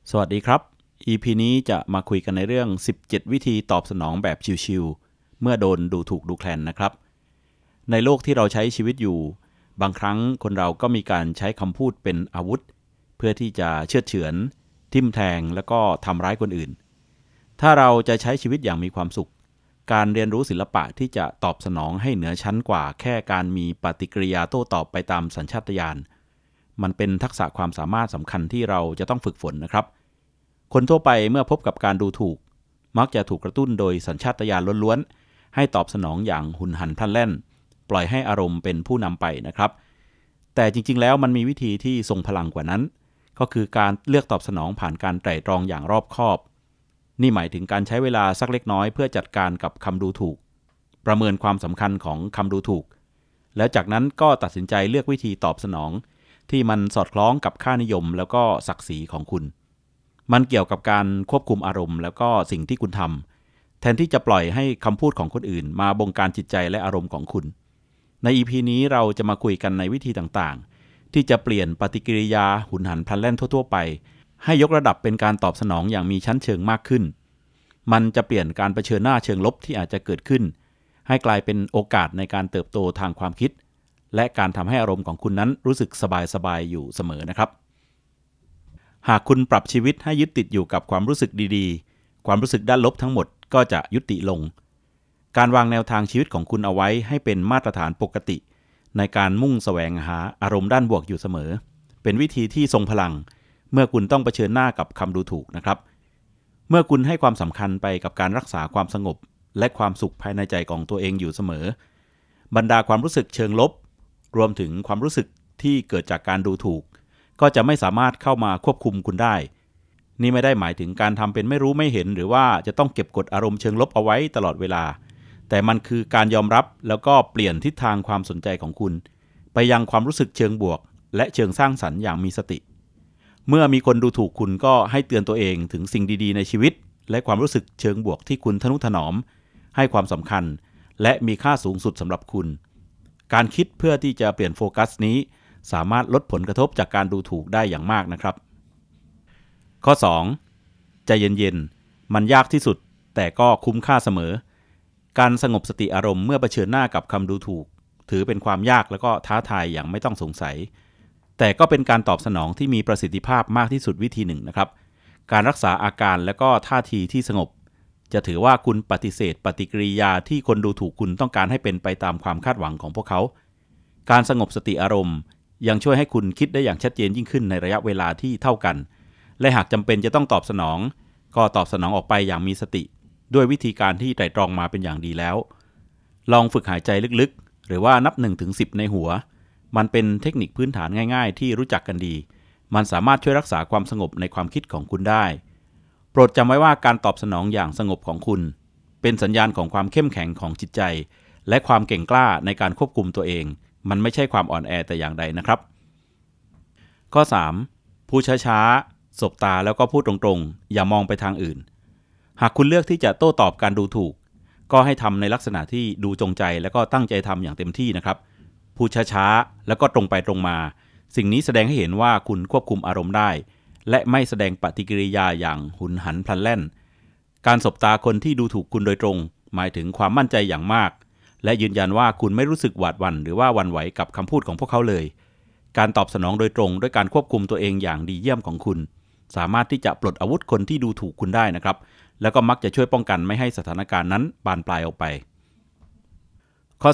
สวัสดีครับ EP นี้จะมาคุยกันในเรื่อง17วิธีตอบสนองแบบชิวๆเมื่อโดนดูถูกดูแคลนนะครับในโลกที่เราใช้ชีวิตอยู่บางครั้งคนเราก็มีการใช้คำพูดเป็นอาวุธเพื่อที่จะเชือดเฉือนทิ่มแทงแล้วก็ทำร้ายคนอื่นถ้าเราจะใช้ชีวิตอย่างมีความสุขการเรียนรู้ศิลปะที่จะตอบสนองให้เหนือชั้นกว่าแค่การมีปฏิกิริยาโต้ตอบไปตามสัญชาตญาณมันเป็นทักษะความสามารถสำคัญที่เราจะต้องฝึกฝนนะครับคนทั่วไปเมื่อพบกับการดูถูกมักจะถูกกระตุ้นโดยสัญชาตญาณล้วนๆให้ตอบสนองอย่างหุนหันพลันแล่นปล่อยให้อารมณ์เป็นผู้นำไปนะครับแต่จริงๆแล้วมันมีวิธีที่ทรงพลังกว่านั้นก็คือการเลือกตอบสนองผ่านการไตร่ตรองอย่างรอบคอบนี่หมายถึงการใช้เวลาสักเล็กน้อยเพื่อจัดการกับคำดูถูกประเมินความสำคัญของคำดูถูกแล้วจากนั้นก็ตัดสินใจเลือกวิธีตอบสนองที่มันสอดคล้องกับค่านิยมแล้วก็ศักดิ์ศรีของคุณมันเกี่ยวกับการควบคุมอารมณ์แล้วก็สิ่งที่คุณทำแทนที่จะปล่อยให้คำพูดของคนอื่นมาบงการจิตใจและอารมณ์ของคุณใน EP นี้เราจะมาคุยกันในวิธีต่างๆที่จะเปลี่ยนปฏิกิริยาหุนหันพลันแล่นทั่วๆไปให้ยกระดับเป็นการตอบสนองอย่างมีชั้นเชิงมากขึ้นมันจะเปลี่ยนการเผชิญหน้าเชิงลบที่อาจจะเกิดขึ้นให้กลายเป็นโอกาสในการเติบโตทางความคิดและการทำให้อารมณ์ของคุณนั้นรู้สึกสบายๆอยู่เสมอนะครับหากคุณปรับชีวิตให้ยึดติดอยู่กับความรู้สึกดีๆความรู้สึกด้านลบทั้งหมดก็จะยุติลงการวางแนวทางชีวิตของคุณเอาไว้ให้เป็นมาตรฐานปกติในการมุ่งแสวงหาอารมณ์ด้านบวกอยู่เสมอเป็นวิธีที่ทรงพลังเมื่อคุณต้องเผชิญหน้ากับคำดูถูกนะครับเมื่อคุณให้ความสำคัญไปกับการรักษาความสงบและความสุขภายในใจของตัวเองอยู่เสมอบรรดาความรู้สึกเชิงลบรวมถึงความรู้สึกที่เกิดจากการดูถูกก็จะไม่สามารถเข้ามาควบคุมคุณได้นี่ไม่ได้หมายถึงการทำเป็นไม่รู้ไม่เห็นหรือว่าจะต้องเก็บกดอารมณ์เชิงลบเอาไว้ตลอดเวลาแต่มันคือการยอมรับแล้วก็เปลี่ยนทิศทางความสนใจของคุณไปยังความรู้สึกเชิงบวกและเชิงสร้างสรรค์อย่างมีสติเมื่อมีคนดูถูกคุณก็ให้เตือนตัวเองถึงสิ่งดีๆในชีวิตและความรู้สึกเชิงบวกที่คุณทนุถนอมให้ความสำคัญและมีค่าสูงสุดสำหรับคุณการคิดเพื่อที่จะเปลี่ยนโฟกัสนี้สามารถลดผลกระทบจากการดูถูกได้อย่างมากนะครับข้อ2ใจเย็นๆมันยากที่สุดแต่ก็คุ้มค่าเสมอการสงบสติอารมณ์เมื่อเผชิญหน้ากับคำดูถูกถือเป็นความยากแล้วก็ท้าทายอย่างไม่ต้องสงสัยแต่ก็เป็นการตอบสนองที่มีประสิทธิภาพมากที่สุดวิธีหนึ่งนะครับการรักษาอาการและก็ท่าทีที่สงบจะถือว่าคุณปฏิเสธปฏิกิริยาที่คนดูถูกคุณต้องการให้เป็นไปตามความคาดหวังของพวกเขาการสงบสติอารมณ์ยังช่วยให้คุณคิดได้อย่างชัดเจนยิ่งขึ้นในระยะเวลาที่เท่ากันและหากจำเป็นจะต้องตอบสนองก็ตอบสนองออกไปอย่างมีสติด้วยวิธีการที่ไตร่ตรองมาเป็นอย่างดีแล้วลองฝึกหายใจลึกๆหรือว่านับ 1-10 ในหัวมันเป็นเทคนิคพื้นฐานง่ายๆที่รู้จักกันดีมันสามารถช่วยรักษาความสงบในความคิดของคุณได้โปรดจำไว้ว่าการตอบสนองอย่างสงบของคุณเป็นสัญญาณของความเข้มแข็งของจิตใจและความเก่งกล้าในการควบคุมตัวเองมันไม่ใช่ความอ่อนแอแต่อย่างใดนะครับข้อ3พูดช้าๆสบตาแล้วก็พูดตรงๆอย่ามองไปทางอื่นหากคุณเลือกที่จะโต้ตอบการดูถูกก็ให้ทำในลักษณะที่ดูจงใจแล้วก็ตั้งใจทำอย่างเต็มที่นะครับพูดช้าๆแล้วก็ตรงไปตรงมาสิ่งนี้แสดงให้เห็นว่าคุณควบคุมอารมณ์ได้และไม่แสดงปฏิกิริยาอย่างหุนหันพลันแล่นการสบตาคนที่ดูถูกคุณโดยตรงหมายถึงความมั่นใจอย่างมากและยืนยันว่าคุณไม่รู้สึกหวาดหวั่นหรือว่าหวั่นไหวกับคำพูดของพวกเขาเลยการตอบสนองโดยตรงด้วยการควบคุมตัวเองอย่างดีเยี่ยมของคุณสามารถที่จะปลดอาวุธคนที่ดูถูกคุณได้นะครับแล้วก็มักจะช่วยป้องกันไม่ให้สถานการณ์นั้นบานปลายออกไปข้อ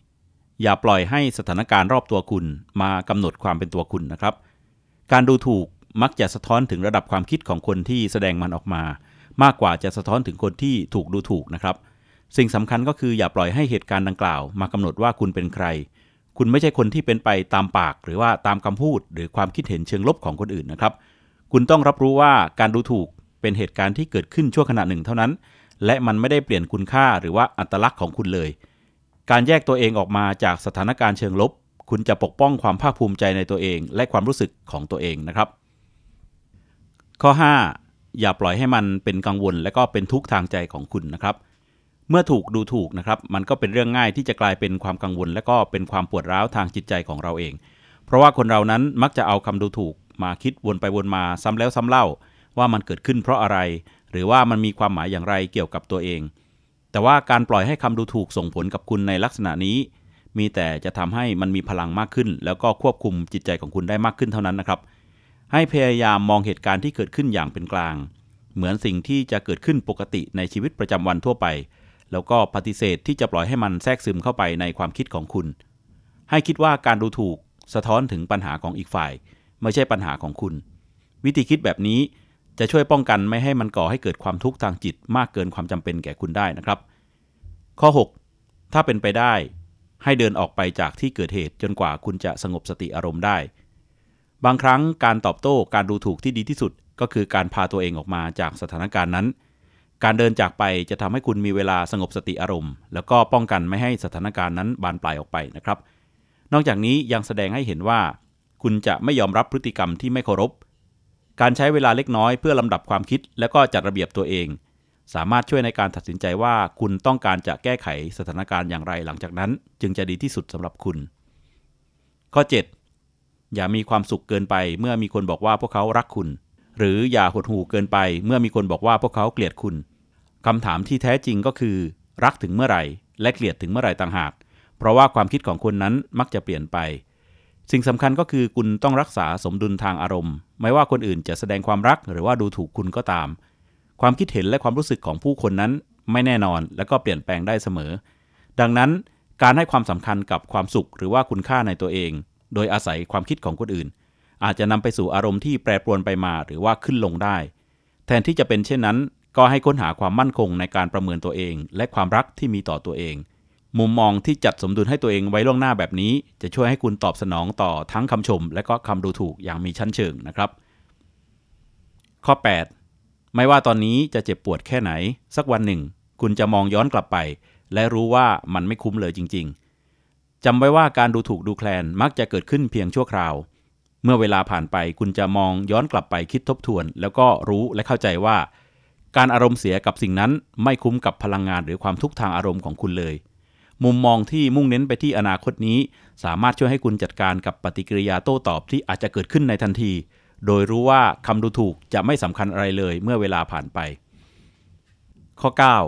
4อย่าปล่อยให้สถานการณ์รอบตัวคุณมากำหนดความเป็นตัวคุณนะครับการดูถูกมักจะสะท้อนถึงระดับความคิดของคนที่แสดงมันออกมามากกว่าจะสะท้อนถึงคนที่ถูกดูถูกนะครับสิ่งสำคัญก็คืออย่าปล่อยให้เหตุการณ์ดังกล่าวมากำหนดว่าคุณเป็นใครคุณไม่ใช่คนที่เป็นไปตามปากหรือว่าตามคำพูดหรือความคิดเห็นเชิงลบของคนอื่นนะครับคุณต้องรับรู้ว่าการดูถูกเป็นเหตุการณ์ที่เกิดขึ้นชั่วขณะหนึ่งเท่านั้นและมันไม่ได้เปลี่ยนคุณค่าหรือว่าอัตลักษณ์ของคุณเลยการแยกตัวเองออกมาจากสถานการณ์เชิงลบคุณจะปกป้องความภาคภูมิใจในตัวเองและความรู้สึกของตัวเองนะครับข้อ5อย่าปล่อยให้มันเป็นกังวลและก็เป็นทุกข์ทางใจของคุณนะครับเมื่อถูกดูถูกนะครับมันก็เป็นเรื่องง่ายที่จะกลายเป็นความกังวลและก็เป็นความปวดร้าวทางจิตใจของเราเองเพราะว่าคนเรานั้นมักจะเอาคำดูถูกมาคิดวนไปวนมาซ้ำแล้วซ้ำเล่าว่ามันเกิดขึ้นเพราะอะไรหรือว่ามันมีความหมายอย่างไรเกี่ยวกับตัวเองแต่ว่าการปล่อยให้คำดูถูกส่งผลกับคุณในลักษณะนี้มีแต่จะทำให้มันมีพลังมากขึ้นแล้วก็ควบคุมจิตใจของคุณได้มากขึ้นเท่านั้นนะครับให้พยายามมองเหตุการณ์ที่เกิดขึ้นอย่างเป็นกลางเหมือนสิ่งที่จะเกิดขึ้นปกติในชีวิตประจำวันทั่วไปแล้วก็ปฏิเสธที่จะปล่อยให้มันแทรกซึมเข้าไปในความคิดของคุณให้คิดว่าการดูถูกสะท้อนถึงปัญหาของอีกฝ่ายไม่ใช่ปัญหาของคุณวิธีคิดแบบนี้จะช่วยป้องกันไม่ให้มันก่อให้เกิดความทุกข์ทางจิตมากเกินความจำเป็นแก่คุณได้นะครับข้อ6ถ้าเป็นไปได้ให้เดินออกไปจากที่เกิดเหตุจนกว่าคุณจะสงบสติอารมณ์ได้บางครั้งการตอบโต้การดูถูกที่ดีที่สุดก็คือการพาตัวเองออกมาจากสถานการณ์นั้นการเดินจากไปจะทำให้คุณมีเวลาสงบสติอารมณ์แล้วก็ป้องกันไม่ให้สถานการณ์นั้นบานปลายออกไปนะครับนอกจากนี้ยังแสดงให้เห็นว่าคุณจะไม่ยอมรับพฤติกรรมที่ไม่เคารพการใช้เวลาเล็กน้อยเพื่อลำดับความคิดแล้วก็จัดระเบียบตัวเองสามารถช่วยในการตัดสินใจว่าคุณต้องการจะแก้ไขสถานการณ์อย่างไรหลังจากนั้นจึงจะดีที่สุดสำหรับคุณข้อ7อย่ามีความสุขเกินไปเมื่อมีคนบอกว่าพวกเขารักคุณหรืออย่าหดหู่เกินไปเมื่อมีคนบอกว่าพวกเขาเกลียดคุณคำถามที่แท้จริงก็คือรักถึงเมื่อไหร่และเกลียดถึงเมื่อไหร่ต่างหากเพราะว่าความคิดของคนนั้นมักจะเปลี่ยนไปสิ่งสำคัญก็คือคุณต้องรักษาสมดุลทางอารมณ์ไม่ว่าคนอื่นจะแสดงความรักหรือว่าดูถูกคุณก็ตามความคิดเห็นและความรู้สึกของผู้คนนั้นไม่แน่นอนและก็เปลี่ยนแปลงได้เสมอดังนั้นการให้ความสำคัญกับความสุขหรือว่าคุณค่าในตัวเองโดยอาศัยความคิดของคนอื่นอาจจะนำไปสู่อารมณ์ที่แปรปรวนไปมาหรือว่าขึ้นลงได้แทนที่จะเป็นเช่นนั้นก็ให้ค้นหาความมั่นคงในการประเมินตัวเองและความรักที่มีต่อตัวเองมุมมองที่จัดสมดุลให้ตัวเองไว้ล่วงหน้าแบบนี้จะช่วยให้คุณตอบสนองต่อทั้งคำชมและก็คำดูถูกอย่างมีชั้นเชิงนะครับข้อ8ไม่ว่าตอนนี้จะเจ็บปวดแค่ไหนสักวันหนึ่งคุณจะมองย้อนกลับไปและรู้ว่ามันไม่คุ้มเลยจริงๆจำไว้ว่าการดูถูกดูแคลนมักจะเกิดขึ้นเพียงชั่วคราวเมื่อเวลาผ่านไปคุณจะมองย้อนกลับไปคิดทบทวนแล้วก็รู้และเข้าใจว่าการอารมณ์เสียกับสิ่งนั้นไม่คุ้มกับพลังงานหรือความทุกข์ทางอารมณ์ของคุณเลยมุมมองที่มุ่งเน้นไปที่อนาคตนี้สามารถช่วยให้คุณจัดการกับปฏิกิริยาโต้ตอบที่อาจจะเกิดขึ้นในทันทีโดยรู้ว่าคำดูถูกจะไม่สำคัญอะไรเลยเมื่อเวลาผ่านไปข้อ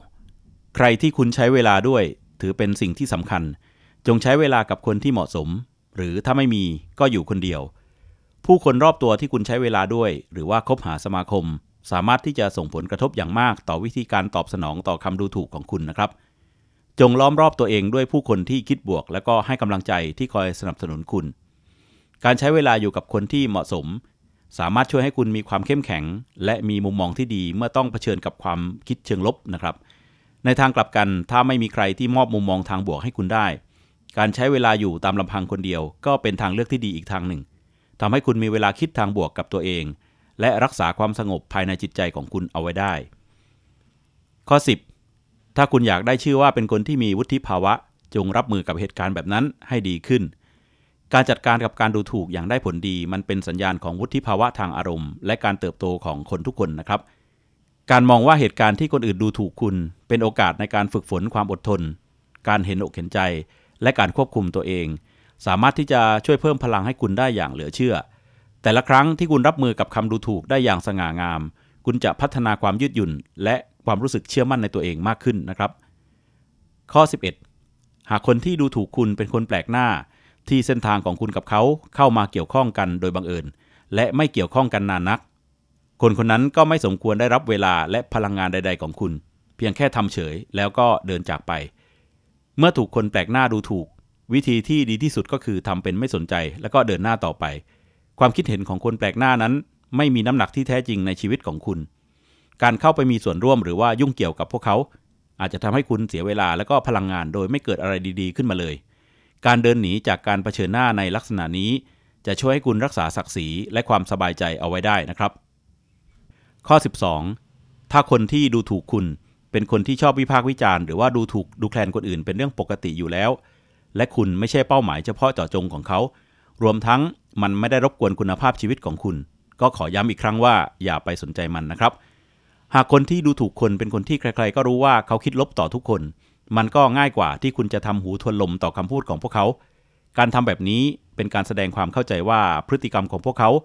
9ใครที่คุณใช้เวลาด้วยถือเป็นสิ่งที่สำคัญจงใช้เวลากับคนที่เหมาะสมหรือถ้าไม่มีก็อยู่คนเดียวผู้คนรอบตัวที่คุณใช้เวลาด้วยหรือว่าคบหาสมาคมสามารถที่จะส่งผลกระทบอย่างมากต่อวิธีการตอบสนองต่อคำดูถูกของคุณนะครับจงล้อมรอบตัวเองด้วยผู้คนที่คิดบวกและก็ให้กำลังใจที่คอยสนับสนุนคุณการใช้เวลาอยู่กับคนที่เหมาะสมสามารถช่วยให้คุณมีความเข้มแข็งและมีมุมมองที่ดีเมื่อต้องเผชิญกับความคิดเชิงลบนะครับในทางกลับกันถ้าไม่มีใครที่มอบมุมมองทางบวกให้คุณได้การใช้เวลาอยู่ตามลำพังคนเดียวก็เป็นทางเลือกที่ดีอีกทางหนึ่งทำให้คุณมีเวลาคิดทางบวกกับตัวเองและรักษาความสงบภายในจิตใจของคุณเอาไว้ได้ข้อ10ถ้าคุณอยากได้ชื่อว่าเป็นคนที่มีวุฒิภาวะจงรับมือกับเหตุการณ์แบบนั้นให้ดีขึ้นการจัดการกับการดูถูกอย่างได้ผลดีมันเป็นสัญญาณของวุฒิภาวะทางอารมณ์และการเติบโตของคนทุกคนนะครับการมองว่าเหตุการณ์ที่คนอื่นดูถูกคุณเป็นโอกาสในการฝึกฝนความอดทนการเห็นอกเห็นใจและการควบคุมตัวเองสามารถที่จะช่วยเพิ่มพลังให้คุณได้อย่างเหลือเชื่อแต่ละครั้งที่คุณรับมือกับคำดูถูกได้อย่างสง่างามคุณจะพัฒนาความยืดหยุ่นและความรู้สึกเชื่อมั่นในตัวเองมากขึ้นนะครับข้อ11หากคนที่ดูถูกคุณเป็นคนแปลกหน้าที่เส้นทางของคุณกับเขาเข้ามาเกี่ยวข้องกันโดยบังเอิญและไม่เกี่ยวข้องกันนานนักคนคนนั้นก็ไม่สมควรได้รับเวลาและพลังงานใดๆของคุณเพียงแค่ทำเฉยแล้วก็เดินจากไปเมื่อถูกคนแปลกหน้าดูถูกวิธีที่ดีที่สุดก็คือทำเป็นไม่สนใจแล้วก็เดินหน้าต่อไปความคิดเห็นของคนแปลกหน้านั้นไม่มีน้ำหนักที่แท้จริงในชีวิตของคุณการเข้าไปมีส่วนร่วมหรือว่ายุ่งเกี่ยวกับพวกเขาอาจจะทำให้คุณเสียเวลาและก็พลังงานโดยไม่เกิดอะไรดีๆขึ้นมาเลยการเดินหนีจากการเผชิญหน้าในลักษณะนี้จะช่วยให้คุณรักษาศักดิ์ศรีและความสบายใจเอาไว้ได้นะครับข้อ12ถ้าคนที่ดูถูกคุณเป็นคนที่ชอบวิพากษ์วิจารณ์หรือว่าดูถูกดูแคลนคนอื่นเป็นเรื่องปกติอยู่แล้วและคุณไม่ใช่เป้าหมายเฉพาะเจาะจงของเขารวมทั้งมันไม่ได้รบกวนคุณภาพชีวิตของคุณก็ขอย้ำอีกครั้งว่าอย่าไปสนใจมันนะครับหากคนที่ดูถูกคนเป็นคนที่ใครๆก็รู้ว่าเขาคิดลบต่อทุกคนมันก็ง่ายกว่าที่คุณจะทำหูทวนลมต่อคำพูดของพวกเขาการทำแบบนี้เป็นการแสดงความเข้าใจว่าพฤติกรรมของพวกเขา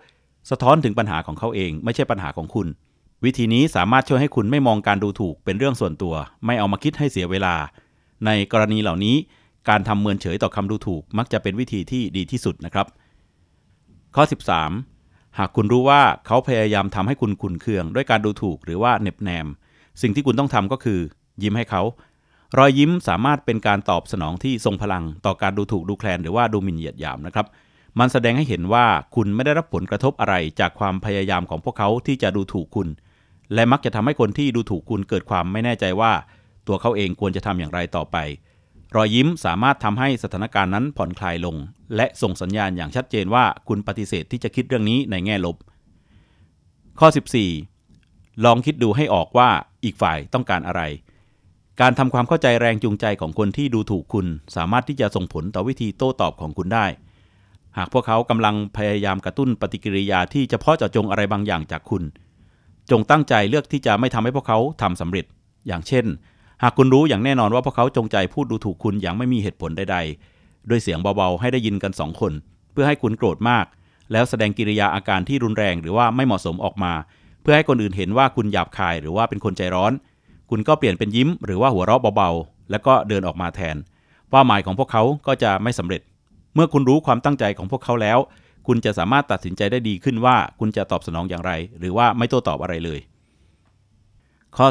สะท้อนถึงปัญหาของเขาเองไม่ใช่ปัญหาของคุณวิธีนี้สามารถช่วยให้คุณไม่มองการดูถูกเป็นเรื่องส่วนตัวไม่เอามาคิดให้เสียเวลาในกรณีเหล่านี้การทำเมินเฉยต่อคำดูถูกมักจะเป็นวิธีที่ดีที่สุดนะครับข้อ 13 หากคุณรู้ว่าเขาพยายามทำให้คุณขุ่นเคืองด้วยการดูถูกหรือว่าเน็บแนมสิ่งที่คุณต้องทำก็คือยิ้มให้เขารอยยิ้มสามารถเป็นการตอบสนองที่ทรงพลังต่อการดูถูกดูแคลนหรือว่าดูหมิ่นเหยียดหยามนะครับมันแสดงให้เห็นว่าคุณไม่ได้รับผลกระทบอะไรจากความพยายามของพวกเขาที่จะดูถูกคุณและมักจะทำให้คนที่ดูถูกคุณเกิดความไม่แน่ใจว่าตัวเขาเองควรจะทำอย่างไรต่อไปรอยยิ้มสามารถทำให้สถานการณ์นั้นผ่อนคลายลงและส่งสัญญาณอย่างชัดเจนว่าคุณปฏิเสธที่จะคิดเรื่องนี้ในแง่ลบข้อ 14 ลองคิดดูให้ออกว่าอีกฝ่ายต้องการอะไรการทำความเข้าใจแรงจูงใจของคนที่ดูถูกคุณสามารถที่จะส่งผลต่อวิธีโต้ตอบของคุณได้หากพวกเขากำลังพยายามกระตุ้นปฏิกิริยาที่เฉพาะเจาะจงอะไรบางอย่างจากคุณจงตั้งใจเลือกที่จะไม่ทำให้พวกเขาทำสำเร็จอย่างเช่นหากคุณรู้อย่างแน่นอนว่าพวกเขาจงใจพูดดูถูกคุณอย่างไม่มีเหตุผลใดๆด้วยเสียงเบาๆให้ได้ยินกัน2 คนเพื่อให้คุณโกรธมากแล้วแสดงกิริยาอาการที่รุนแรงหรือว่าไม่เหมาะสมออกมาเพื่อให้คนอื่นเห็นว่าคุณหยาบคายหรือว่าเป็นคนใจร้อนคุณก็เปลี่ยนเป็นยิ้มหรือว่าหัวเราะเบาๆแล้วก็เดินออกมาแทนเป้าหมายของพวกเขาก็จะไม่สำเร็จเมื่อคุณรู้ความตั้งใจของพวกเขาแล้วคุณจะสามารถตัดสินใจได้ดีขึ้นว่าคุณจะตอบสนองอย่างไรหรือว่าไม่โต้ตอบอะไรเลยข้อ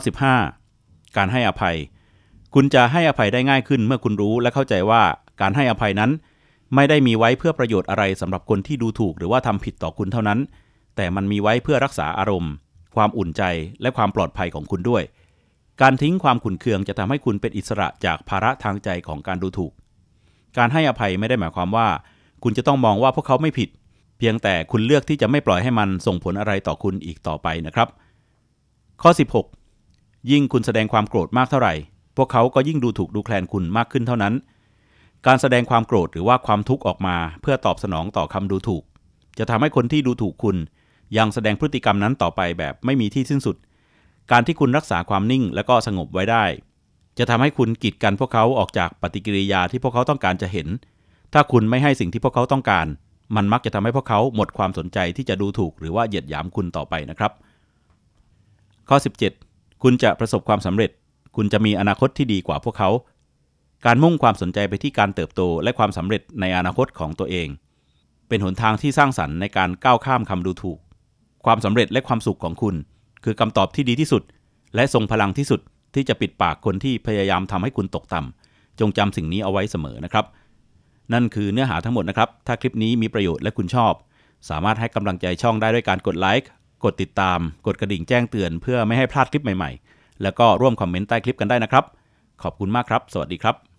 15 การให้อภัยคุณจะให้อภัยได้ง่ายขึ้นเมื่อคุณรู้และเข้าใจว่าการให้อภัยนั้นไม่ได้มีไว้เพื่อประโยชน์อะไรสำหรับคนที่ดูถูกหรือว่าทำผิดต่อคุณเท่านั้นแต่มันมีไว้เพื่อรักษาอารมณ์ความอุ่นใจและความปลอดภัยของคุณด้วยการทิ้งความขุ่นเคืองจะทำให้คุณเป็นอิสระจากภาระทางใจของการดูถูกการให้อภัยไม่ได้หมายความว่าคุณจะต้องมองว่าพวกเขาไม่ผิดเพียงแต่คุณเลือกที่จะไม่ปล่อยให้มันส่งผลอะไรต่อคุณอีกต่อไปนะครับข้อ 16 ยิ่งคุณแสดงความโกรธมากเท่าไหร่พวกเขาก็ยิ่งดูถูกดูแคลนคุณมากขึ้นเท่านั้นการแสดงความโกรธหรือว่าความทุกข์ออกมาเพื่อตอบสนองต่อคำดูถูกจะทำให้คนที่ดูถูกคุณยังแสดงพฤติกรรมนั้นต่อไปแบบไม่มีที่สิ้นสุดการที่คุณรักษาความนิ่งและก็สงบไว้ได้จะทำให้คุณกีดกันพวกเขาออกจากปฏิกิริยาที่พวกเขาต้องการจะเห็นถ้าคุณไม่ให้สิ่งที่พวกเขาต้องการมันมักจะทำให้พวกเขาหมดความสนใจที่จะดูถูกหรือว่าเหยียดหยามคุณต่อไปนะครับข้อ 17 คุณจะประสบความสำเร็จคุณจะมีอนาคตที่ดีกว่าพวกเขาการมุ่งความสนใจไปที่การเติบโตและความสำเร็จในอนาคตของตัวเองเป็นหนทางที่สร้างสรรค์ในการก้าวข้ามคำดูถูกความสำเร็จและความสุขของคุณคือคำตอบที่ดีที่สุดและทรงพลังที่สุดที่จะปิดปากคนที่พยายามทำให้คุณตกต่ำจงจำสิ่งนี้เอาไว้เสมอนะครับนั่นคือเนื้อหาทั้งหมดนะครับถ้าคลิปนี้มีประโยชน์และคุณชอบสามารถให้กำลังใจช่องได้ด้วยการกดไลค์กดติดตามกดกระดิ่งแจ้งเตือนเพื่อไม่ให้พลาดคลิปใหม่ๆแล้วก็ร่วมคอมเมนต์ใต้คลิปกันได้นะครับขอบคุณมากครับสวัสดีครับ